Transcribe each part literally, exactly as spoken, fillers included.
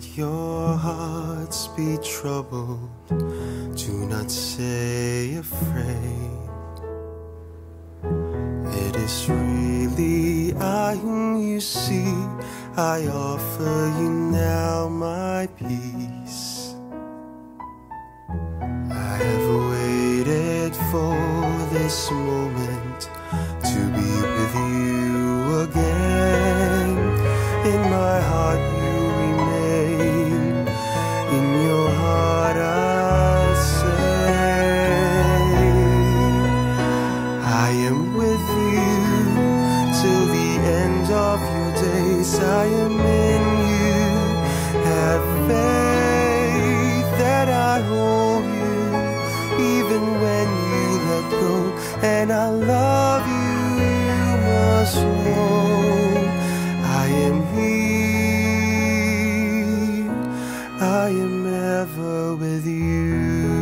let your hearts be troubled. Do not say afraid. It is really I whom you see. I offer you now my peace. I have waited for this moment to be with you again. In my heart you remain. In your heart I'll say, I am with you till the end of your days. I am in you. Have faith that I hold you even when you let go. And I love you, you must know. I am here, I am ever with you.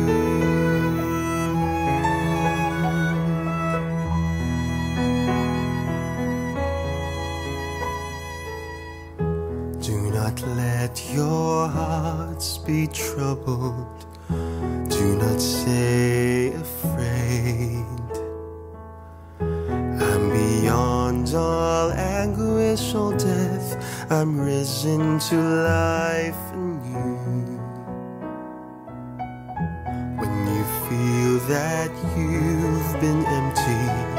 Do not let your hearts be troubled. Do not say afraid. I'm beyond all anguish or death. I'm risen to life anew. When you feel that you've been empty,